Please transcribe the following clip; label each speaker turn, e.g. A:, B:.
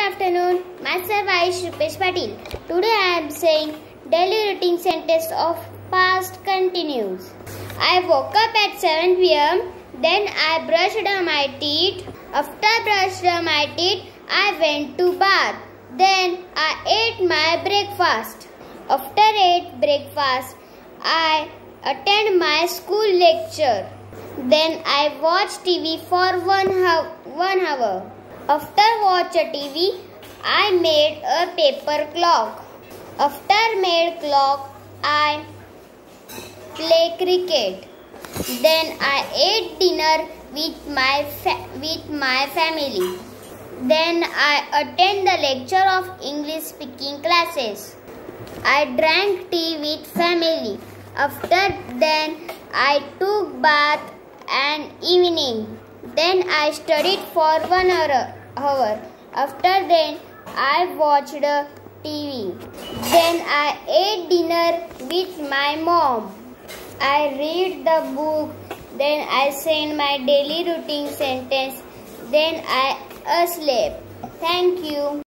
A: afternoon. Myself Aish Rupesh Patil. Today I am saying daily routine sentence of past continues. I woke up at 7 p.m. Then I brushed my teeth. After brushing my teeth, I went to bath. Then I ate my breakfast. After ate breakfast, I attend my school lecture. Then I watch TV for 1 hour. After watch a TV, I made a paper clock. After made clock, I play cricket. Then I ate dinner with my family. Then I attend the lecture of English speaking classes. I drank tea with family. After then, I took bath and evening. Then I studied for 1 hour. After then, I watched TV. Then I ate dinner with my mom. I read the book. Then I send my daily routine sentence. Then I sleep. Thank you.